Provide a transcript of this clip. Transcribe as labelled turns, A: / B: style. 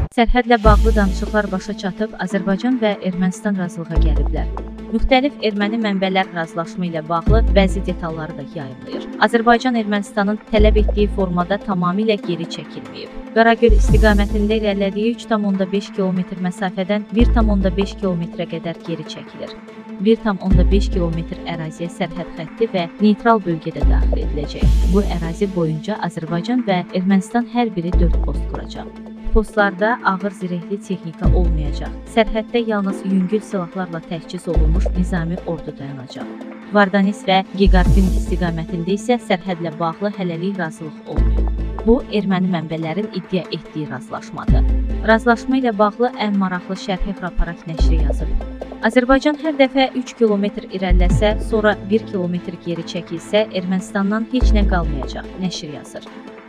A: Sərhədlə bağlı danışıqlar başa çatıb, Azərbaycan və Ermənistan razılığa gəliblər. Müxtəlif erməni mənbələr razılaşma ilə bağlı bəzi detalları da yayımlayır. Azərbaycan Ermənistanın tələb etdiyi formada tamamilə geri çəkilməyib. Qaragöl istiqamətində irəlilədiyi 3,5 km məsafədən 1,5 km qədər geri çəkilir. 1,5 km əraziyə sərhəd xətti və neytral bölgədə daxil ediləcək. Bu ərazi boyunca Azərbaycan və Ermənistan hər biri 4 post quracaq. Postlarda ağır zirehli texnika olmayacaq. Sərhəddə yalnız yüngül silahlarla təchiz olunmuş nizami ordu dayanacaq. Vardanis və Gigarfin istiqamətində isə sərhədlə bağlı hələlik razılıq olmayıb. Bu, erməni mənbələrin iddia etdiyi razılaşmadır. Razılaşma ilə bağlı ən maraqlı şərhi Hraparak nəşri yazıb. Azərbaycan hər dəfə 3 km irəliləsə, sonra 1 km geri çəkilsə, Ermənistandan heç nə qalmayacaq, nəşr yazır.